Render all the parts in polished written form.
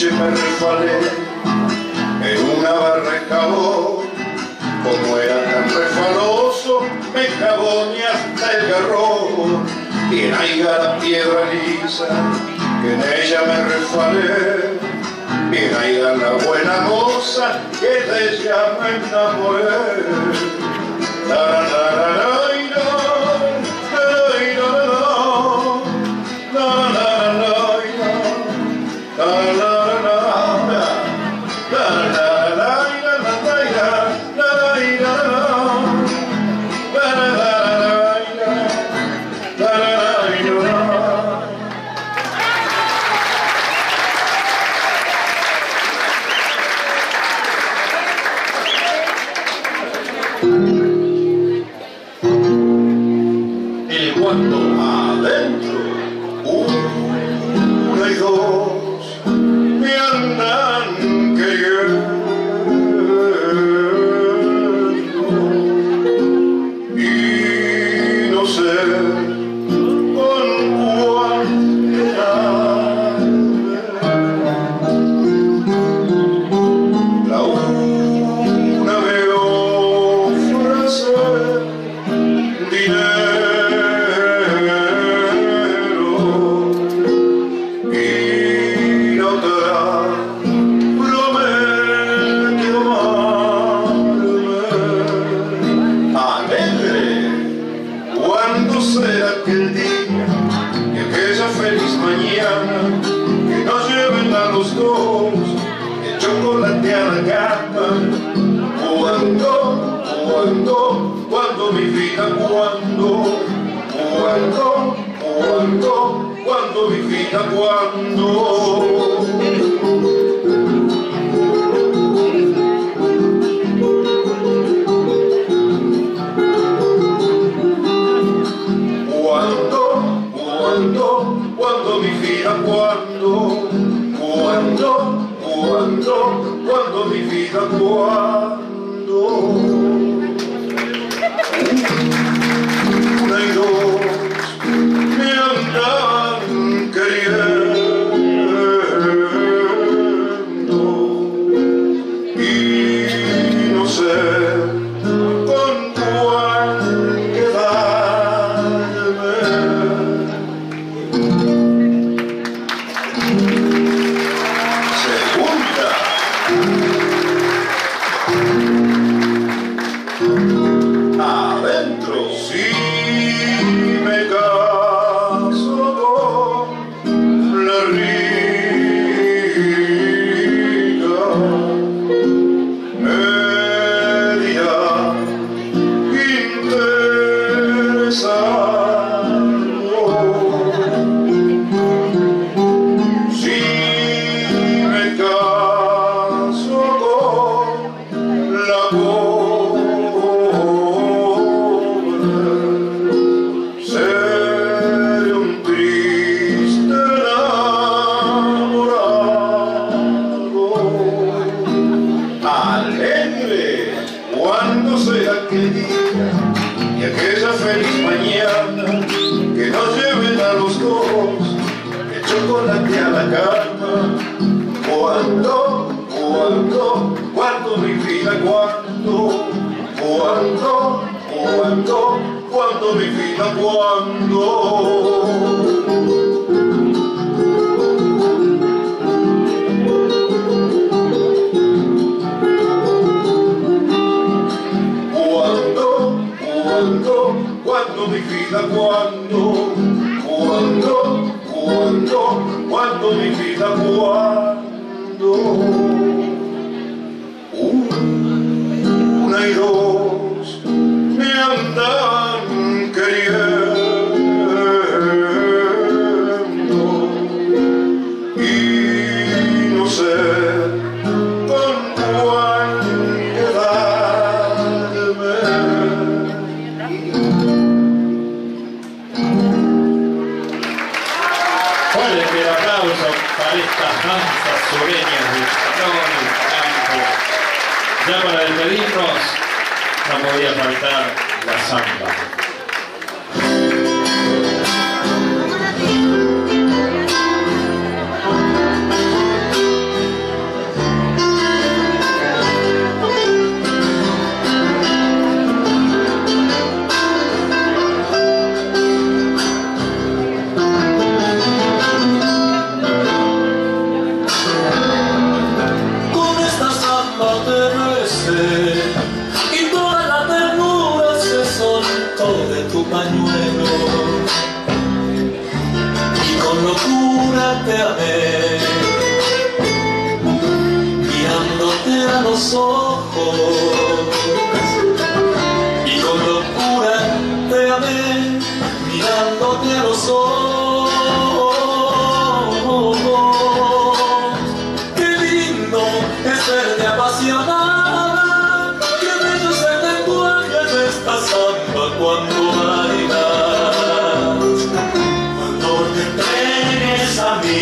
noche me resbalé en una barra de jabón. Como era tan resbaloso, me caboñé hasta el garrón. Bien aiga la piedra lisa, que en ella me resbalé. Bien aiga la buena moza, que de ella me enamoré. La, la, la, la, la. Cuando mi vida, una y dos me andan queriendo y no sé con cuál quedarme. Segunda. Adentro, si me caso con la rica, me dirá interesado. Si me caso con la cuando sea aquel día y aquella feliz mañana que nos lleven a los dos el chocolate a la cama. Cuando mi vida, cuando mi vida, cuando mi vida, cuando mi vida, una y dos me andan queriendo y no sé con cuál quedarme. Fuerte el aplauso para estas danzas sureñas de Chacón y Campo. Ya para despedirnos no podía faltar la samba. tu pañuelo y con locura te amé, mirándote a los ojos, y con locura te amé, mirándote a los ojos. Qué lindo es verte apasionada, qué bello es el lenguaje de esta samba cuando bailas, cuando te entregues a mí.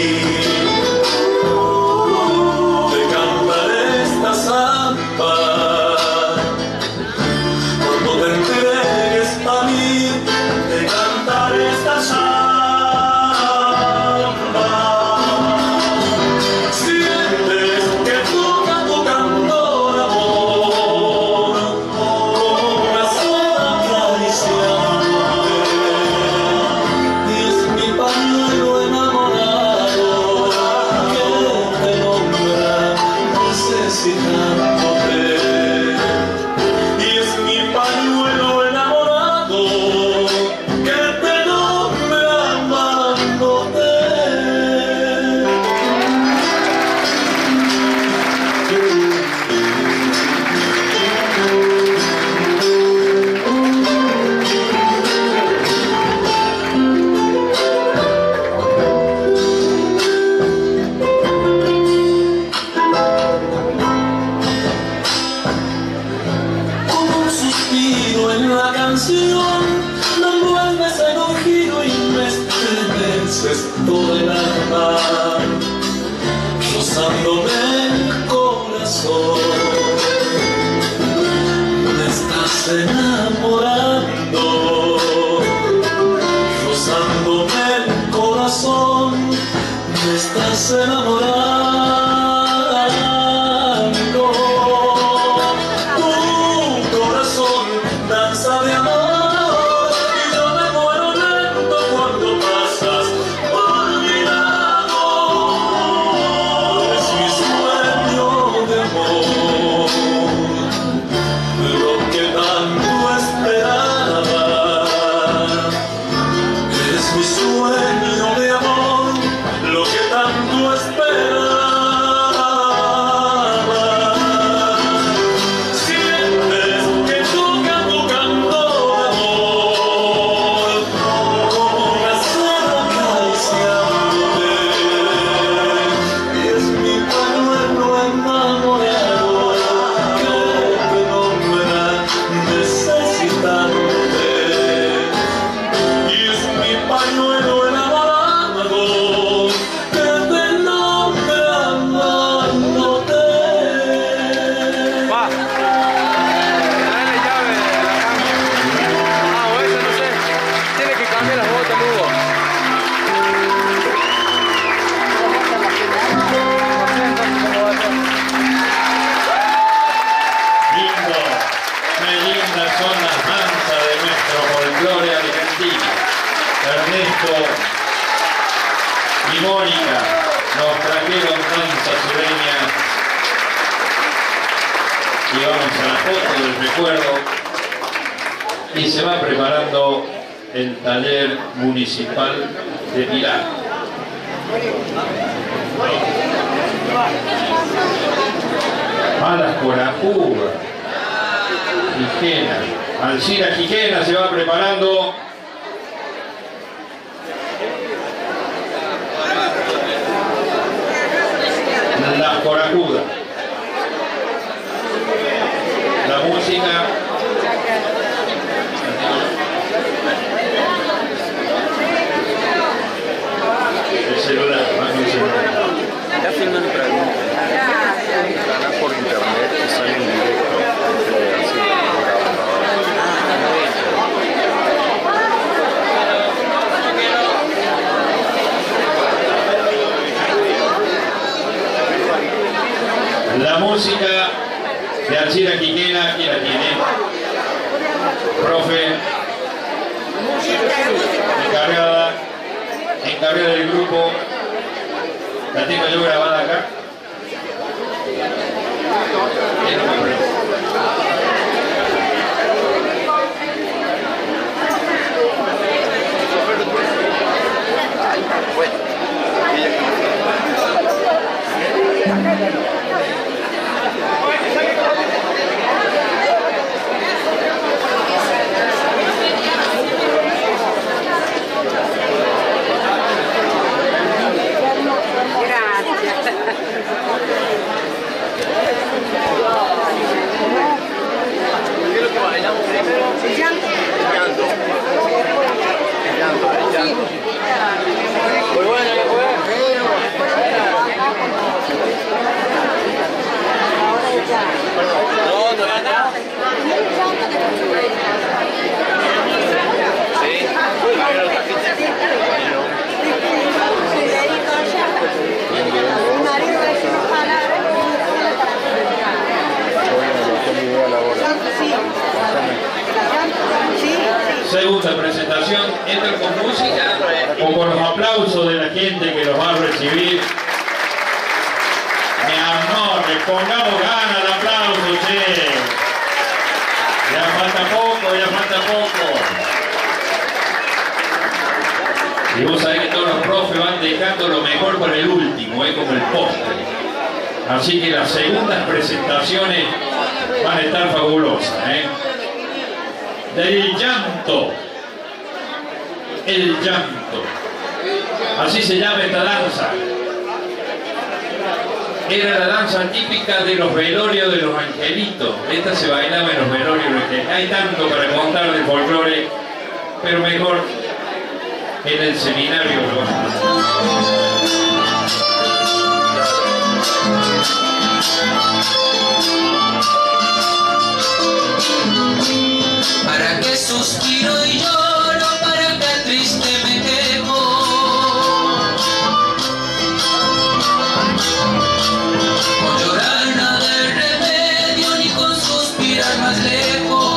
Te cantaré esta samba, cuando te entregues a mí, te cantaré esta samba. Sientes que toca tu cantor amor, corazón acariciándote, y es mi pañuelo enamorado que te nombra necesitándote, y es mi pañuelo enamorado que te nombra amándote. Con un suspiro en la canción, me envuelves en un giro y me estremeces todo el alma, rozándome el corazón. Me estás enamorando, rozándome el corazón. Me estás enamorando. Tu corazón danza de amor y yo me muero lento cuando pasas por mi lado. Es mi sueño de amor, lo que tanto esperaba. Es mi sueño de amor, lo que tanto esperaba. Sientes que toca tu cantor amor, corazón acariciándote, y es mi pañuelo enamorado que te nombra necesitándote, y es mi pañuelo enamorado que te nombra amándote. Va. Dale llave de la cámara. Ah, o esa no sé. Tiene que cambiar las botas, Lugo. Lindo, qué lindas son las danzas de nuestro folclore argentino. Ernesto y Mónica nos trajeron danzas sureñas y vamos a la foto del recuerdo y se va preparando el taller municipal de Milán. Malas Corajudas, Quijena, Alcira Quijena se va preparando. Las Corajudas. La música. El celular, más que el celular. Ya filman y preguntan. Ganas por internet y salen en directo. Así, La música de Alcira Quijena, ¿quién la tiene? Profe, encargada del grupo, la tengo yo grabada acá. presentación entran con música o con los aplausos de la gente que los va a recibir. Mi amor, le pongamos ganas al aplauso, che. Ya falta poco, ya falta poco. Y vos sabés que todos los profes van dejando lo mejor para el último, como el postre. Así que las segundas presentaciones van a estar fabulosas, Del llanto. El llanto. Así se llama esta danza. Era la danza típica de los velorios de los angelitos. Esta se bailaba en los velorios de los angelitos. Hay tanto para contar del folclore, pero mejor en el seminario. ¿Para qué suspiro y lloro? ¿Para qué triste me quejo? Con llorar nada de remedio, ni con suspirar más lejos.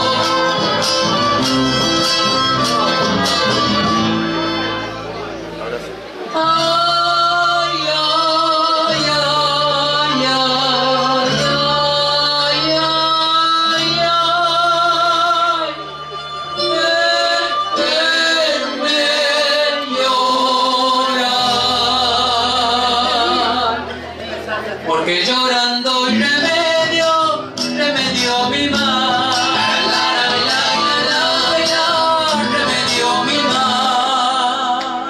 Porque llorando y remedio mi mal. Remedio mi mal.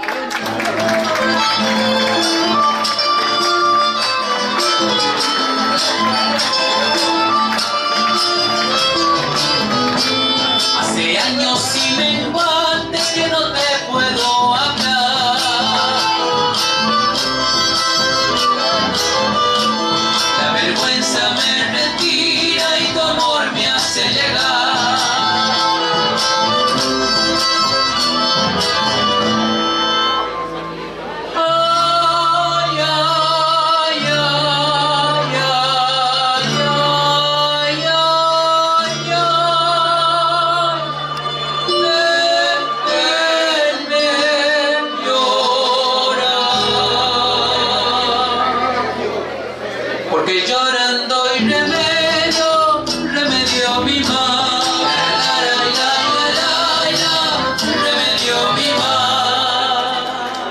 Hace años y menguantes que no te puedo hablar. La vergüenza me retira y tu amor me hace llegar. Ay, ay, ay, ay, ay, ay, déjenme llorar. Porque llorando y remedio mi mal. Remedio mi mal.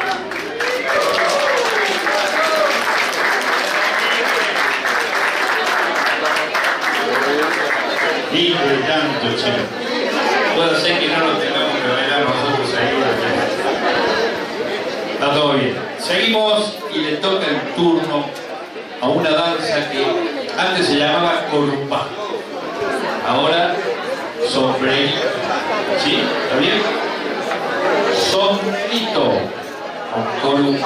Lindo el llanto, che. Puede ser que no lo tengamos que bailar nosotros ahí. Está todo bien. Seguimos y le toca el turno a una danza que antes se llamaba corumbá. Ahora sombrerito. ¿Sí? ¿Está bien? Sombrerito o corumbá.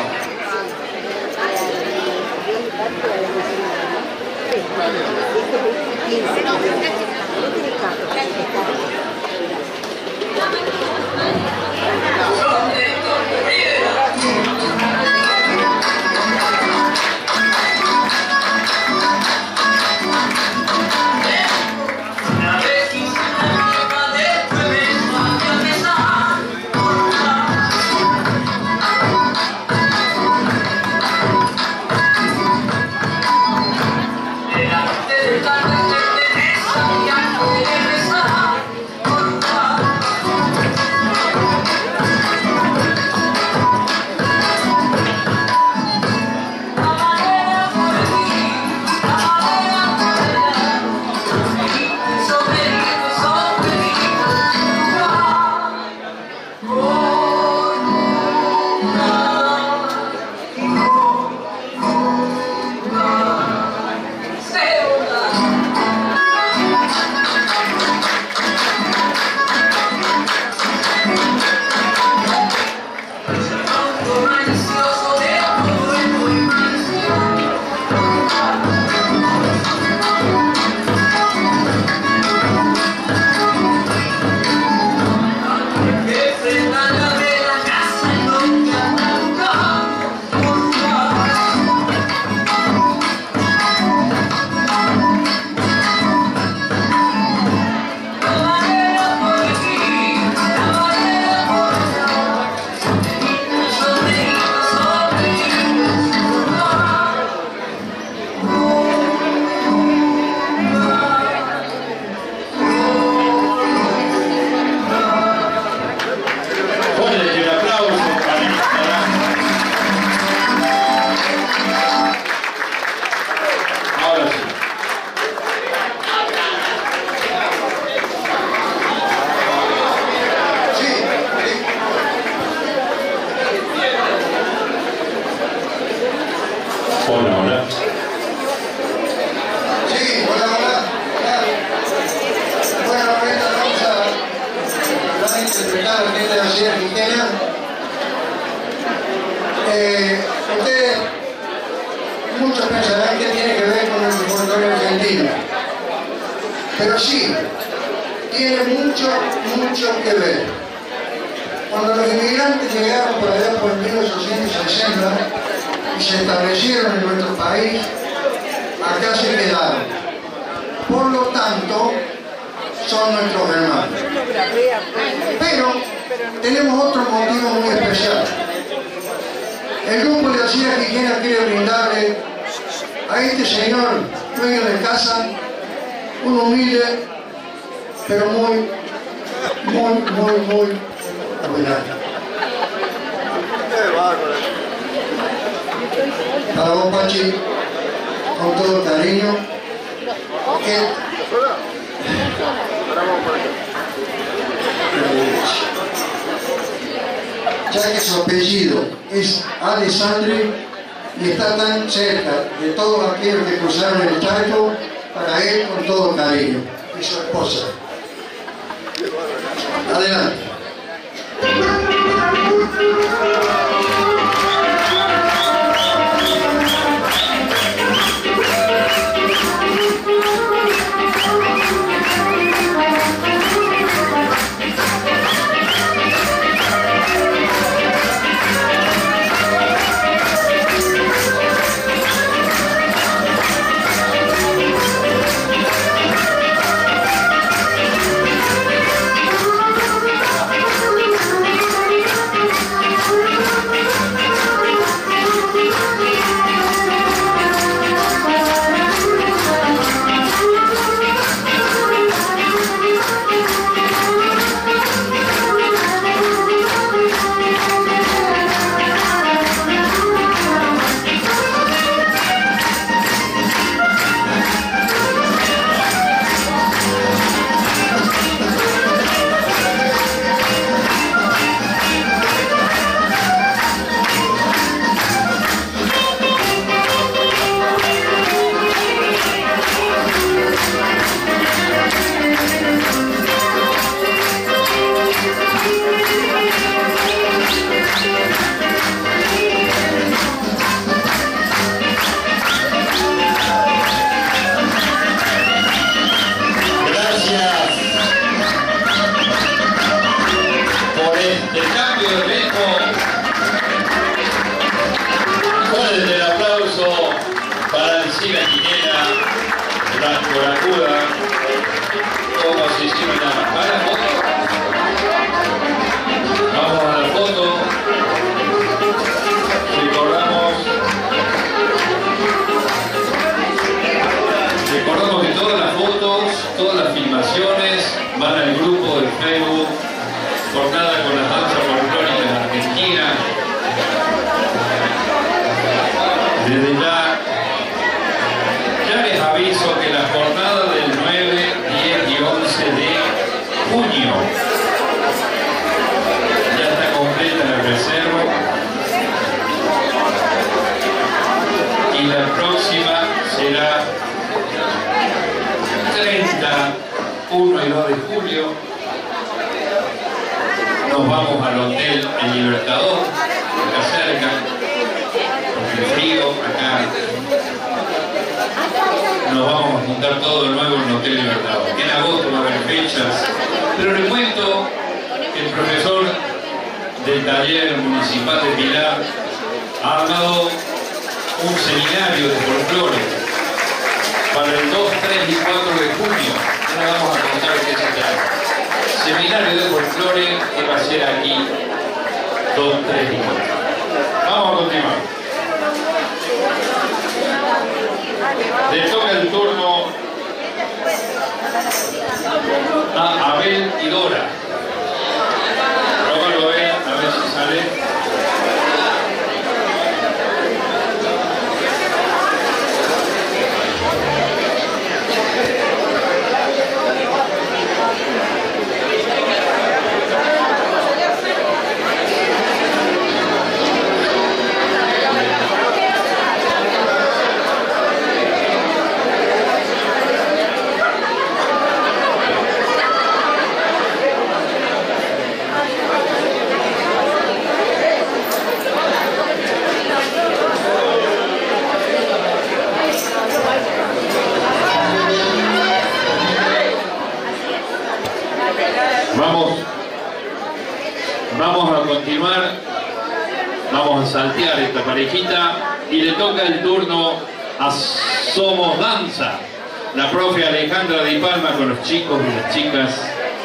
Alcina Quijena. Ustedes, muchos pensarán que tiene que ver con el folclore argentino, pero sí, tiene mucho que ver. Cuando los inmigrantes llegaron por allá por 1860 y se establecieron en nuestro país, acá se quedaron. Por lo tanto, son nuestros hermanos. Pero tenemos otro motivo muy especial. El grupo de Alcina Quijena quiere brindarle a este señor, dueño de casa, un humilde, pero muy homenaje. Para vos, Pachi, con todo cariño, ya que su apellido es Alessandri y está tan cerca de todos aquellos que cruzaron el Chaco, para él con todo cariño, y su esposa. Adelante. Vamos a continuar, vamos a saltear esta parejita y le toca el turno a Somos Danza, la profe Alejandra Di Palma con los chicos y las chicas.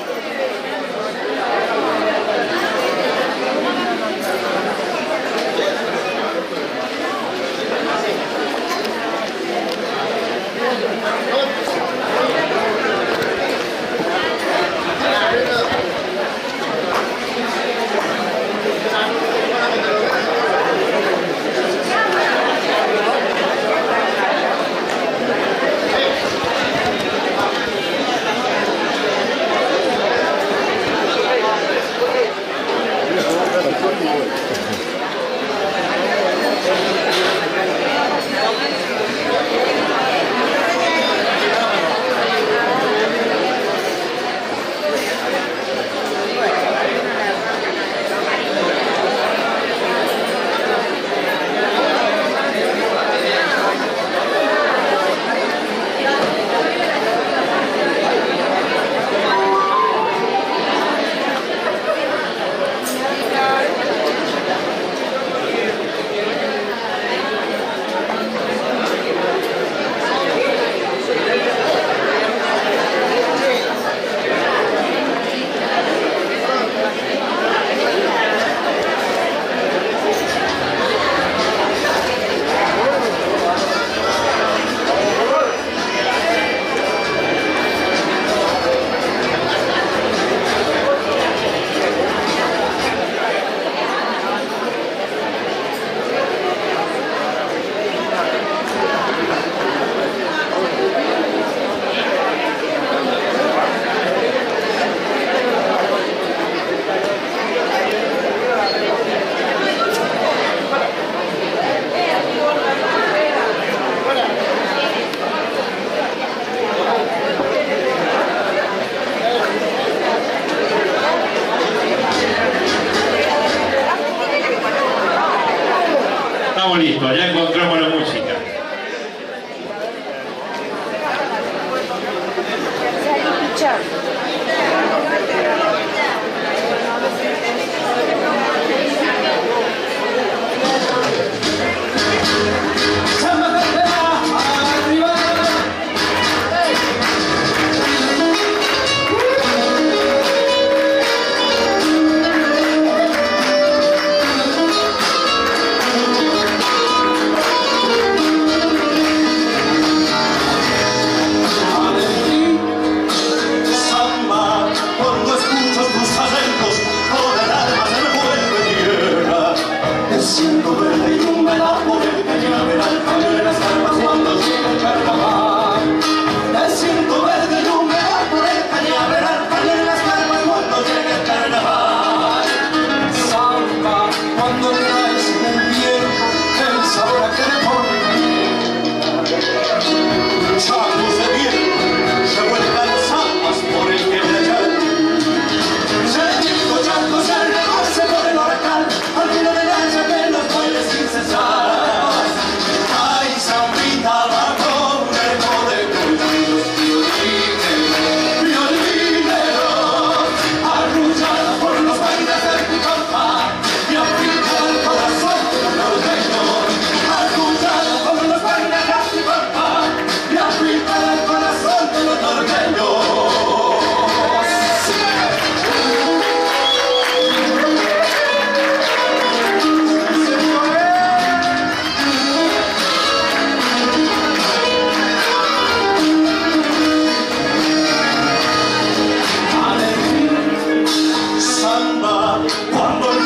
Listo, ya encontramos la música. Cuando